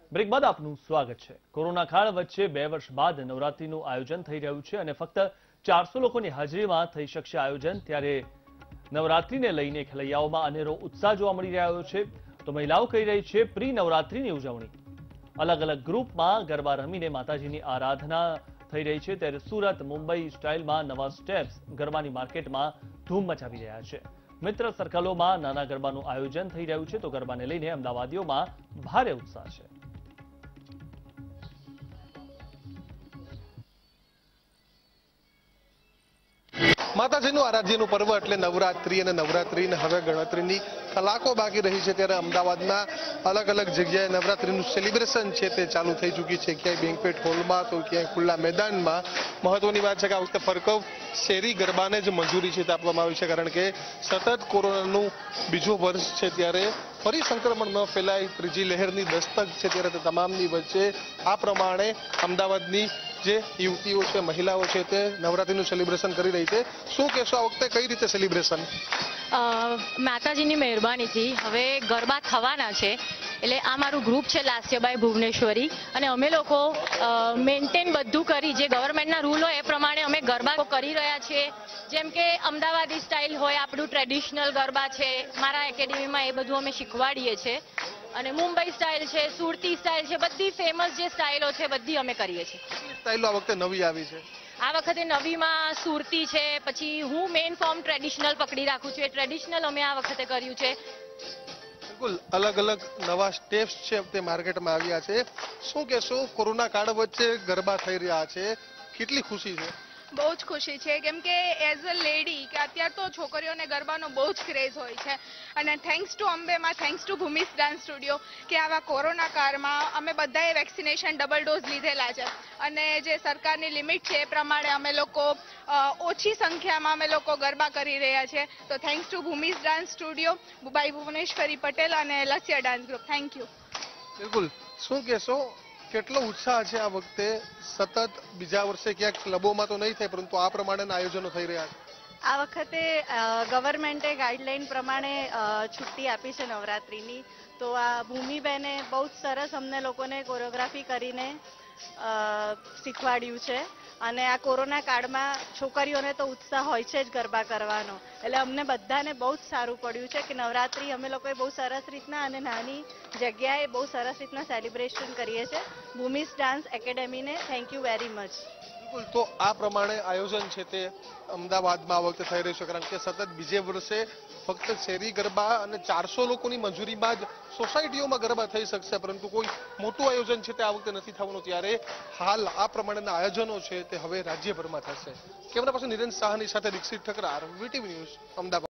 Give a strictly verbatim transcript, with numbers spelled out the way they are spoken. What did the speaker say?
Break બાદ આપનું સ્વાગત છે। કોરોના કાળ વચ્ચે બે વર્ષ બાદ નવરાત્રીનું આયોજન થઈ રહ્યું છે અને ફક્ત ચારસો લોકોની હાજરીમાં થઈ શકશે આયોજન। ત્યારે નવરાત્રીને લઈને ખેલૈયાઓમાં અનેરો ઉત્સાહ જોવા મળી રહ્યો છે। તો મહિલાઓ કહી રહી છે પ્રી નવરાત્રીની ઉજવણી અલગ અલગ ગ્રુપમાં ગરબા રમીને માતાજીની આરાધના થઈ રહી છે। ત્યારે સુરત મુંબઈ સ્ટાઇલમાં નવા સ્ટેપ્સ ગરબાની માર્કેટમાં ધૂમ મચાવી રહ્યા છે। મિત્ર સર્કલોમાં નાના ગરબાનું આયોજન થઈ રહ્યું છે તો ગરબાને લઈને અમદાવાદીઓમાં ભારે ઉત્સાહ છે। માતાજીનું આરાધ્યનું પર્વ એટલે નવરાત્રી અને નવરાત્રીને હવે ગણતરીની કલાકો બાકી રહી છે। ત્યારે અમદાવાદના અલગ અલગ જગ્યાએ નવરાત્રીનું સેલિબ્રેશન છે તે ચાલુ થઈ ચૂકી છે। ક્યાંય બેન્ક્વેટ હોલમાં તો ક્યાંય ખુલ્લા મેદાનમાં। મહત્વની વાત છે કે આ વખતે ફરકવ શેરી ગરબાને જ મંજૂરી છે તે આપવામાં આવી છે, કારણ કે સતત કોરોનાનું બીજું વર્ષ છે ત્યારે ફરી સંક્રમણ ન ફેલાય, ત્રીજી લહેરની દસ્તક છે ત્યારે તે તમામની વચ્ચે આ પ્રમાણે અમદાવાદની જે યુવતીઓ છે, મહિલાઓ છે તે નવરાત્રીનું સેલિબ્રેશન કરી રહી છે। શું કહેશો આ વખતે કઈ રીતે સેલિબ્રેશન? માતાજીની મહેરબાનીથી હવે ગરબા થવાના છે। એટલે આ મારું ગ્રુપ છે લાસ્યબાઈ ભુવનેશ્વરી અને અમે લોકો મેન્ટેન બધું કરી જે ગવર્મેન્ટના રૂલ હોય એ પ્રમાણે અમે ગરબા કરી રહ્યા છીએ। જેમ કે અમદાવાદી સ્ટાઇલ હોય, આપણું ટ્રેડિશનલ ગરબા છે, મારા એકેડેમીમાં એ બધું અમે શીખવાડીએ છીએ। અને મુંબઈ સ્ટાઇલ છે, સુરતી સ્ટાઇલ છે, બધી ફેમસ જે સ્ટાઇલો છે બધી અમે કરીએ છીએ। સ્ટાઇલો આ વખતે નવી આવી છે? આ વખતે નવીમાં સુરતી છે, પછી હું મેઇન ફોર્મ ટ્રેડિશનલ પકડી રાખું છું, એ ટ્રેડિશનલ અમે આ વખતે કર્યું છે। બિલકુલ અલગ અલગ નવા સ્ટેપ્સ છે તે માર્કેટમાં આવ્યા છે। શું કહેશો કોરોના કાળ વચ્ચે ગરબા થઈ રહ્યા છે, કેટલી ખુશી છે? બહુ જ ખુશી છે, કેમ કે એઝ અ લેડી કે અત્યારે તો છોકરીઓને ગરબાનો બહુ જ ક્રેઝ હોય છે અને થેન્ક્સ ટુ અંબેમાં, thanks to Bhumi's dance studio કે આવા કોરોના કાળમાં અમે બધાએ વેક્સિનેશન ડબલ ડોઝ લીધેલા છે અને જે સરકારની લિમિટ છે એ પ્રમાણે અમે લોકો ઓછી સંખ્યામાં અમે લોકો ગરબા કરી રહ્યા છે। તો thanks to Bhumi's dance studio, ભાઈ ભુવનેશ્વરી પટેલ અને Lasya dance group, thank you. બિલકુલ શું કહેશો કેટલો ઉત્સાહ છે આ વખતે? સતત બીજા વર્ષે ક્યાંક ક્લબોમાં તો નહીં થાય પરંતુ આ પ્રમાણેના આયોજનો થઈ રહ્યા છે। આ વખતે ગવર્મેન્ટે ગાઈડલાઈન પ્રમાણે છુટ્ટી આપી છે નવરાત્રીની, તો આ ભૂમિબેને બહુ જ સરસ અમને લોકોને કોરિયોગ્રાફી કરીને શીખવાડ્યું છે અને આ કોરોના કાળમાં છોકરીઓને તો ઉત્સાહ હોય છે જ ગરબા કરવાનો, એટલે અમને બધાને બહુ જ સારું પડ્યું છે કે નવરાત્રી અમે લોકોએ બહુ સરસ રીતના અને નાની જગ્યાએ બહુ સરસ રીતના સેલિબ્રેશન કરીએ છીએ। ભૂમિસ ડાન્સ એકેડેમીને થેન્ક યુ વેરી મચ। બિલકુલ તો આ પ્રમાણે આયોજન છે તે અમદાવાદમાં આ વખતે થઈ રહ્યું છે, કારણ કે સતત બીજે વર્ષે ફક્ત શેરી ગરબા અને ચારસો લોકોની મંજૂરીમાં જ સોસાયટીઓમાં ગરબા થઈ શકશે, પરંતુ કોઈ મોટું આયોજન છે તે આ વખતે નથી થવાનું। ત્યારે હાલ આ પ્રમાણેના આયોજનો છે તે હવે રાજ્યભરમાં થશે। કેમેરા પર્સન નિરેન સાહની સાથે દીક્ષિત ઠકરાર, વીટીવી ન્યૂઝ, અમદાવાદ।